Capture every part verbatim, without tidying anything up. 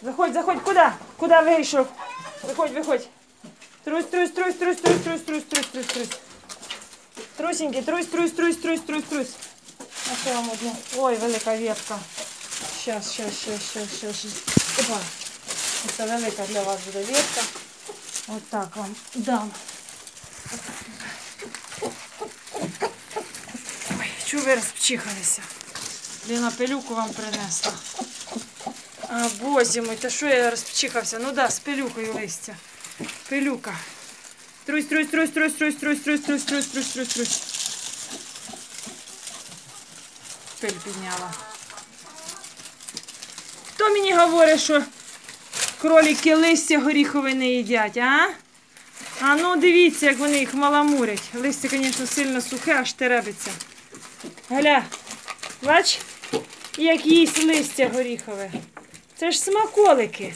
Заходь, заходь, куда? Куда вийшов? Виходь, виходь. Трусь, трусь, трусь, трусь, трусь, трусь, трусь, трусь, трусь, трусь. Трусенький, трусь, трусь, трусь, трусь, трусь, трусь. А що вам одне? Ой, велика ветка. Щас, щас, щас, щас, щас, щас. Опа. Це велика для вас буде ветка. От так вам дам. Ой, чого ви розпчихалися? Ліна пилюку вам принесла. А, бозі мой, та що я розпчихався? Ну да, з пилюкою листя. Пилюка. Трусь, трусь, трусь, трусь, трусь, трусь, трусь, трусь, трусь, трусь, трусь, трусь. Пиль підняла. Хто мені говорить, що кролики листя горіхове не їдять, а? А ну дивіться, як вони їх маламурять. Листя, звісно, сильно сухе, аж теребиться. Гля, бач, як їсть листя горіхове. Це ж смаколики.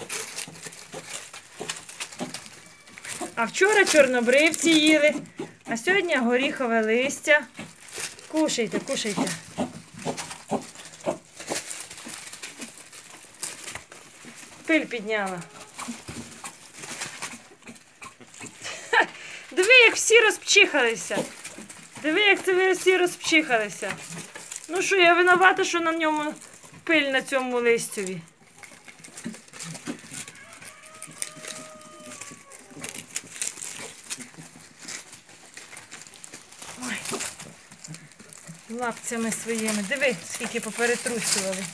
А вчора чорнобривці їли, а сьогодні горіхове листя. Кушайте, кушайте. Пиль підняла. Диви, як всі розпчихалися. Диви, як це ви всі розпчихалися. Ну що, я винувата, що на ньому пиль на цьому листові. Ой. Лапцями своїми. Диви, скільки поперетрусювали.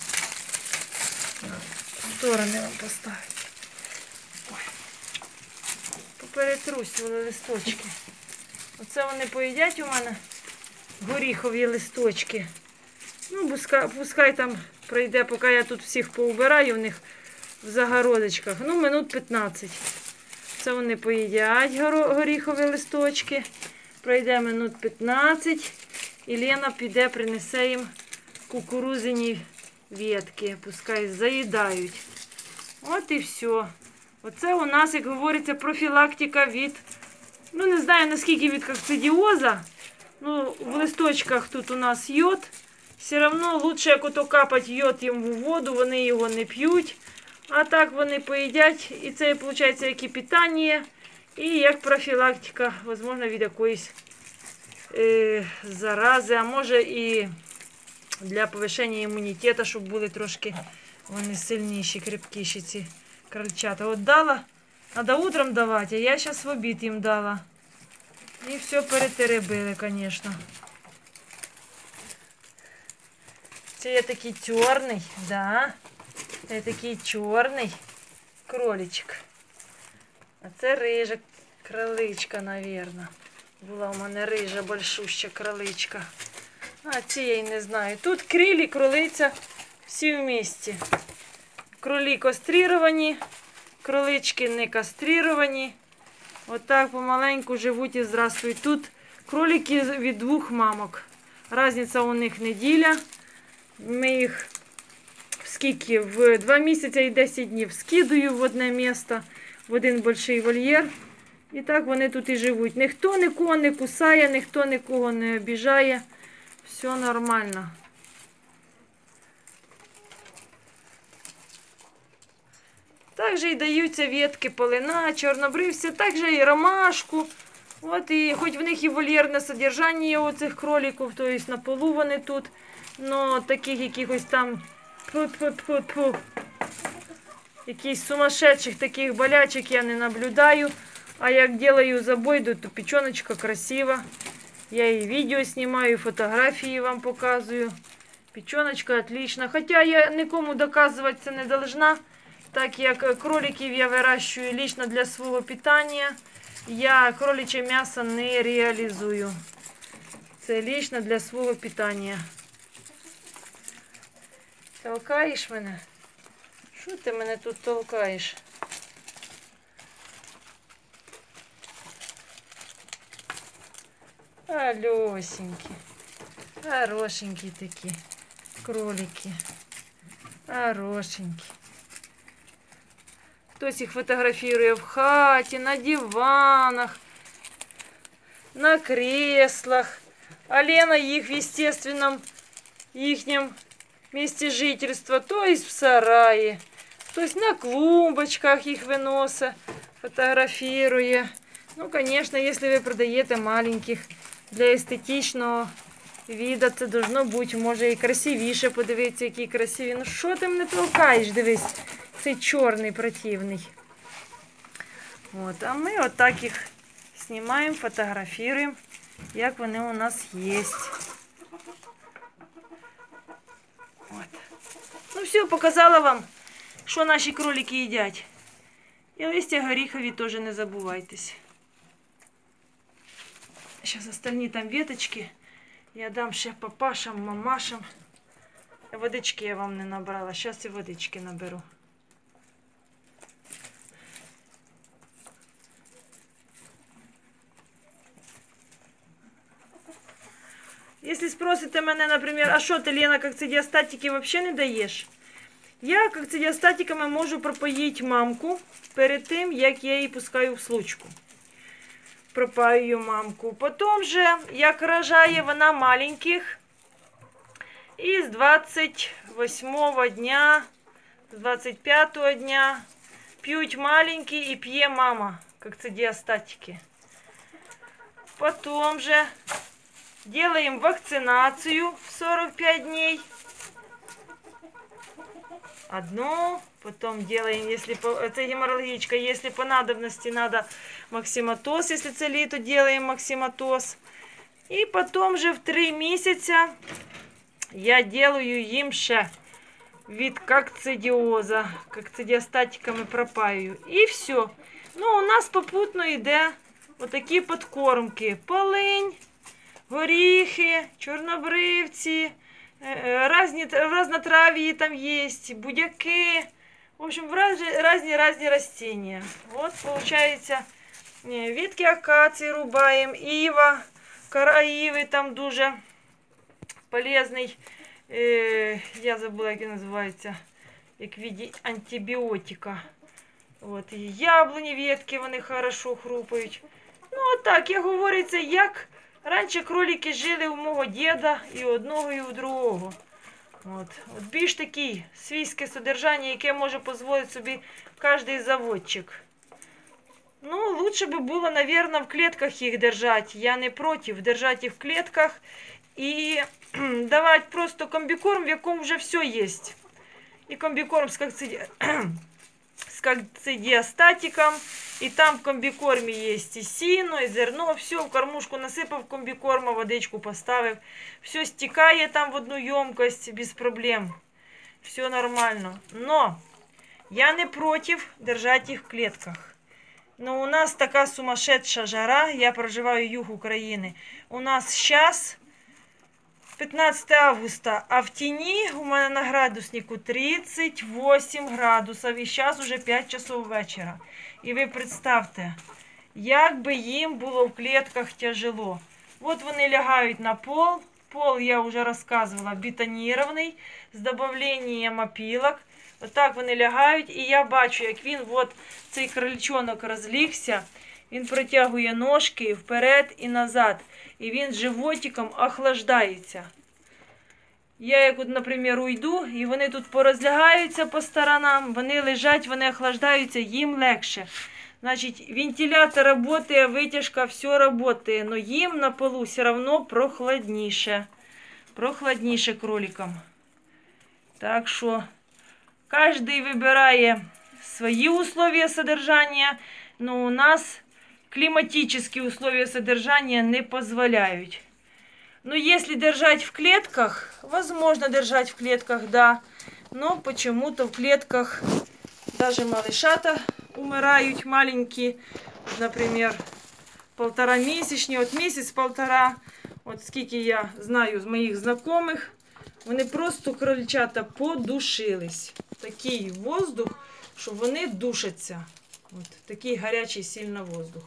Сторони вам поставити. Ой. Поперетрусювали листочки. Оце вони поїдять у мене горіхові листочки. Ну, пускай, пускай там пройде, поки я тут всіх поубираю в них в загородочках. Ну, минут п'ятнадцять. Це вони поїдять горіхові листочки. Пройде минут п'ятнадцять. І Лена піде, принесе їм кукурузині ветки. Пускай заїдають. От і все. Оце у нас, як говориться, профілактика від, ну не знаю наскільки від кокцидіоза. Ну, в листочках тут у нас йод. Все одно краще, як ото капати йод їм в воду, вони його не п'ють. А так вони поїдять. І це, виходить, як і питання, і як профілактика, можливо, від якоїсь е, зарази. А може і для повищення імунітету, щоб були трошки вони сильніші, крепкіші ці крольчата. От дала, треба утром давати, а я зараз в обід їм дала. І все перетеребили, звісно. Це є такий чорний, да. Це такий чорний кроличок. А це рижа кроличка, мабуть. Була у мене рижа, большуща кроличка. А цієї не знаю. Тут крилі, кролиця, всі в місті. Кролі кастрировані, кролички не кастрировані. Отак помаленьку живуть і зростають. Тут кролики від двох мамок. Різниця у них неділя. Ми їх скільки в два місяці і десять днів скидаю в одне місце, в один великий вольєр. І так вони тут і живуть. Ніхто нікого не кусає, ніхто нікого не обіжає. Все нормально. Також і даються ветки полина, чорнобривця, також і ромашку. От і хоч в них і вольєрне содержання у цих кроликів, то есть на полу вони тут, но таких якихось там пу-пу-пу-пу, якихось сумасшедших таких болячок я не наблюдаю. А як делаю забойду, то печеночка красива. Я и видео снимаю, и фотографии вам показываю. Печеночка отлично. Хотя я никому доказывать це не должна, так як кроликів я вирощую лично для свого питання. Я кроличе м'ясо не реалізую. Це лично для свого питання. Толкаєш мене? Що ти мене тут толкаєш? Алёсенькі, хорошенькі такі кролики, хорошенькі. Хтось їх фотографірує в хаті, на диванах, на креслах. А Лена їх в естественном їхнем месте жительства, то есть в сараї. Хтось на клумбочках їх виносить, фотографірує. Ну, звісно, якщо ви продаєте маленьких для естетичного віда, це должно бути, може і красивіше, подивитися, які красиві. Ну, що ти мене толкаєш, дивись, цей чорний противний. От, а ми отак їх знімаємо, фотографуємо, як вони у нас є. От. Ну все, показала вам, що наші кролики їдять. І листя горіхові теж не забувайтесь. Зараз остальні там веточки я дам ще папашам, мамашам. Водички я вам не набрала, зараз і водички наберу. Если спросите мене, например, а що ти, Лена, кокцидіостатики взагалі не даєш? Я кокцидіостатиками можу пропоїти мамку перед тим, як я її пускаю в случку. Пропаю мамку. Потім же, як рожає вона маленьких, і з двадцять восьмого дня, з двадцять п'ятого дня п'ють маленькі і п'є мама кокцидіостатики. Потім же делаем вакцинацию в сорок пять дней. Одну. Потом делаем, если это геморрагичка, если по надобности надо максиматоз, если цели, то делаем максиматоз. И потом же в три месяца я делаю им ще від кокцидіоза. Кокцидіостатиками пропаю. И все. Ну, у нас попутно йде отакі подкормки. Полинь, горіхи, чорнобривці, разні, разнотрав'ї там є, будяки. В общем, разные-разные растения. Вот, получается, ветки акации рубаем, ива, кора иви там дуже полезний. Я забула, як він називається, як в виді антибіотика. От, і яблуні ветки, вони хорошо хрупають. Ну, от так, як говориться, як раніше кролики жили у мого діда і одного, і у другого. От. От більш таке свійське содержання, яке може дозволити собі кожен заводчик. Ну, лучше би було, мабуть, в клетках їх держати. Я не проти держати їх в клетках і давати просто комбікорм, в якому вже все є. І комбікорм з кокцидіостатиком. С кокцидіостатиком, и там в комбикорме есть и сено, и зерно, все в кормушку насыпав комбикорма, водичку поставив, все стекает там в одну емкость без проблем, все нормально. Но я не против держать их в клетках. Но у нас такая сумасшедшая жара, я проживаю юг Украины, у нас сейчас пятнадцатое августа, а в тіні у мене на градуснику тридцять вісім градусів, і зараз уже п'ять часов вечора. І ви представте, як би їм було в клетках тяжело. От вони лягають на пол, пол, я вже розказувала, бетонірований, з додавленням опілок. Отак вони лягають, і я бачу, як він, от цей крольчонок розлігся, він протягує ножки вперед і назад. І він животиком охлаждається. Я, як, от, наприклад, уйду, і вони тут порозлягаються по сторонам, вони лежать, вони охлаждаються, їм легше. Значить, вентилятор працює, витяжка, все працює, але їм на полу все одно прохладніше. Прохладніше кроликам. Так що, кожен вибирає свої условия содержания, но у нас климатические условия содержания не позволяют. Но если держать в клетках, возможно держать в клетках, да. Но почему-то в клетках даже малышата умирают маленькие. Например, полторамесячные, вот месяц-полтора. Вот сколько я знаю з моих знакомых, вони просто крольчата подушились. Такий воздух, що вони душаться. От такий гарячий сильно воздух.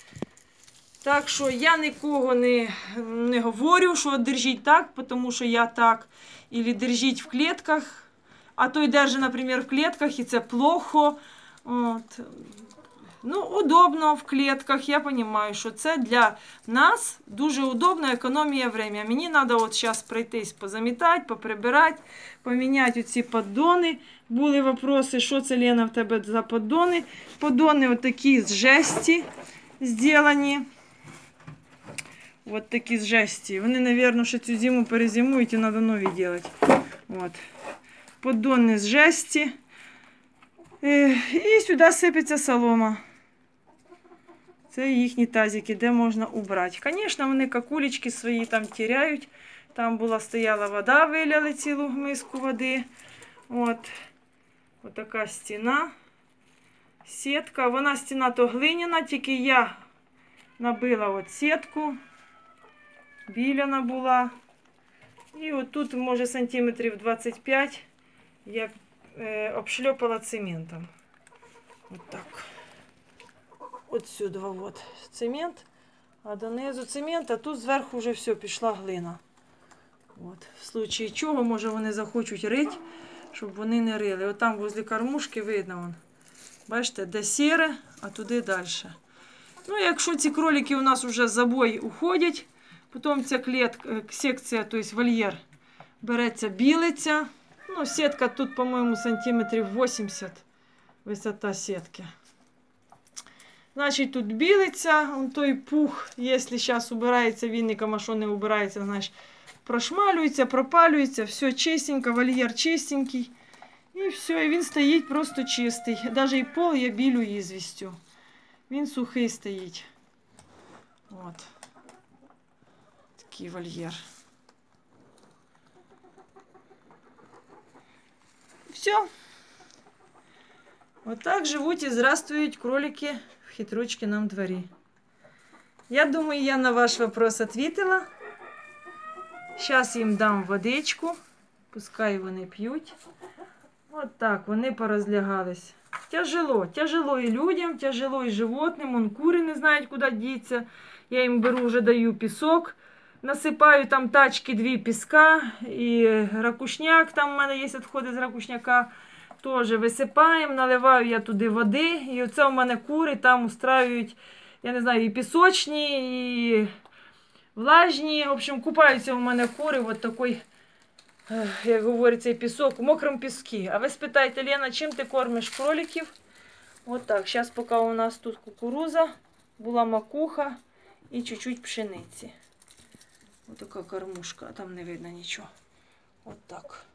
Так що я нікого не, не говорю, що держіть так, тому що я так. Або держіть в клетках. А той держить, наприклад, в клетках, і це плохо. От. Ну, удобно в клетках. Я розумію, що це для нас дуже удобно, економія часу. Мені треба от зараз пройтись, позамітати, поприбирати, поміняти оці поддони. Були вопроси, що це, Лена, в тебе за поддони. Поддони отакі з жесті зроблені. От такі з жесті. Вони, мабуть, ще цю зиму перезимують і треба нові робити. От. Поддони з жесті. І сюди сипеться солома. Це їхні тазики, де можна убрати. Звісно, вони какулечки свої там теряють. Там була, стояла вода, виляли цілу миску води. От. Ось така стіна. Сітка. Вона стіна то глиняна, тільки я набила от сітку. Біляна була. І отут, може, сантиметрів двадцять п'ять я е, обшльопала цементом. От так. От сюди от цемент, а донизу цемент, а тут зверху вже все, пішла глина. От. В случаї чого, може, вони захочуть рити, щоб вони не рили. От там возле кормушки видно, вон. Бачите, де сіре, а туди далі. Ну, якщо ці кролики у нас вже з забой уходять, потім ця клетка, секція, тобто вольєр, береться, білиться. Ну, сітка тут, по-моєму, сантиметрів вісімдесят висота сітки. Значить, тут білиться, он той пух, якщо зараз убирається віником, а що не убирається, значить, прошмалюється, пропалюється, все чистенько, вольєр чистенький. І все, і він стоїть просто чистий. Навіть і пол я білю ізвістю. Він сухий стоїть. От. Такий вольєр. Все. Вот так живуть і зрастають кролики в хитручкином дворі. Я думаю, я на ваш вопрос ответила. Зараз їм дам водичку. Пускай вони п'ють. От так, вони порозлягались. Тяжело. Тяжело і людям, тяжело і животним. Вон кури не знають, куди діться. Я їм беру, вже даю пісок. Насипаю там тачки дві піска. І ракушняк, там у мене є відходи з ракушняка. Теж висипаємо, наливаю я туди води. І оце у мене кури там устраюють, я не знаю, і пісочні, і влажні. В общем, купаються у мене кури в такий, як говориться, пісок, в мокрому піску. А ви спитаєте, Лена, чим ти кормиш кроликів? От так. Зараз поки у нас тут кукуруза, була макуха і чуть-чуть пшениці. Ось така кормушка, а там не видно нічого. От так.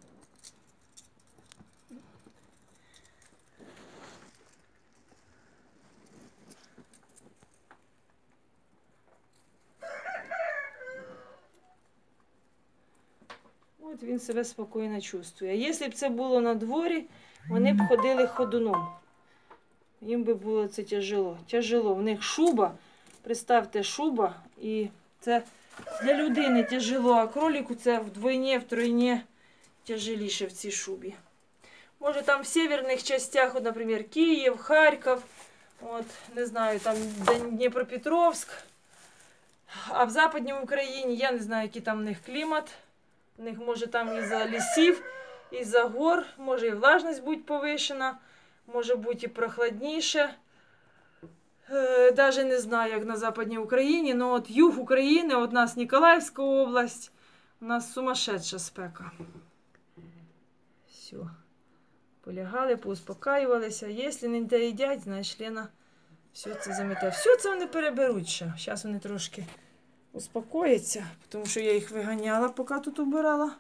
От він себе спокійно чувствує. А якщо б це було на дворі, вони б ходили ходуном. Їм би було це тяжело. Тяжело. В них шуба, представте, шуба, і це для людини тяжело, а кролику це вдвойні, втройні тяжеліше в цій шубі. Може там в северних частях, от, наприклад, Київ, Харків, от, не знаю, там Дніпропетровськ, а в Западній Україні, я не знаю, який там в них клімат. У них може там із-за лісів, із-за гор, може і влажність бути повишена, може бути і прохладніше. Е, Даже не знаю, як на Западній Україні, але от юг України, от у нас Ніколаївська область, у нас сумасшедша спека. Все. Полягали, поуспокаювалися. Якщо не доїдять, значить Лена все це замете. Все це вони переберуть ще. Зараз вони трошки успокоїться, тому що я їх виганяла, поки тут убирала.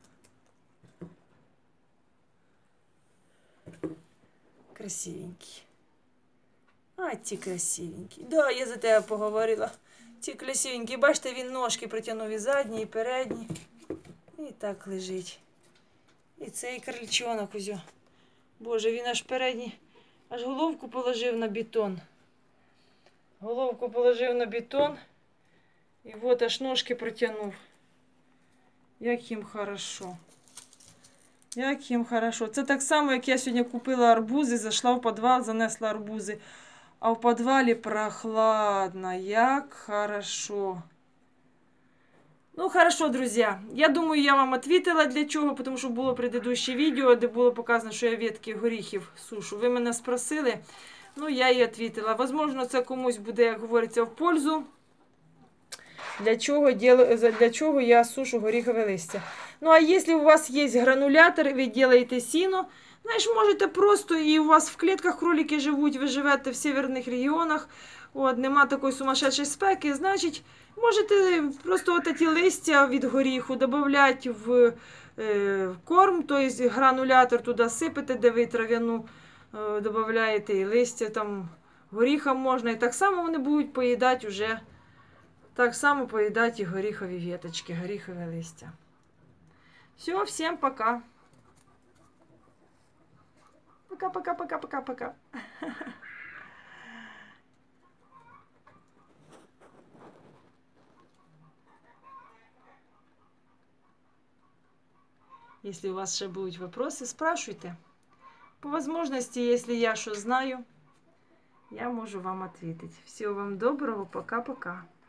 Красивенькі. А, ті красивенькі. Да, я за тебе поговорила. Ті красивенькі. Бачите, він ножки притягнув і задні, і передні. І так лежить. І цей крильчонок узьо. Боже, він аж передній, аж головку положив на бетон. Головку положив на бетон. І от аж ножки протягнув. Як їм хорошо. Як їм хорошо. Це так само, як я сьогодні купила арбузи, зайшла в підвал, занесла арбузи. А в підвалі прохладно. Як хорошо. Ну, хорошо, друзі. Я думаю, я вам відповіла для чого, тому що було предыдущее відео, де було показано, що я ветки горіхів сушу. Ви мене спросили, ну, я і відповіла. Возможно, це комусь буде, як говориться, в пользу. Для чого, для чого я сушу горіхове листя. Ну, а если у вас есть гранулятор, ви делаєте сіно, знаєш, можете просто, і у вас в клітках кролики живуть, ви живете в северних регіонах, от, нема такої сумасшедшої спеки, значить, можете просто от ці листя від горіху додати в, е, в корм, тобто гранулятор туди сипете, де ви трав'яну е, додаєте, і листя там горіха можна, і так само вони будуть поїдати вже, так само поїдати і горіхові веточки, горіхове листя. Все, всем пока. Пока-пока-пока-пока-пока. Если у вас еще будут вопросы, спрашивайте. По возможности, если я что знаю, я могу вам ответить. Всего вам доброго, пока-пока.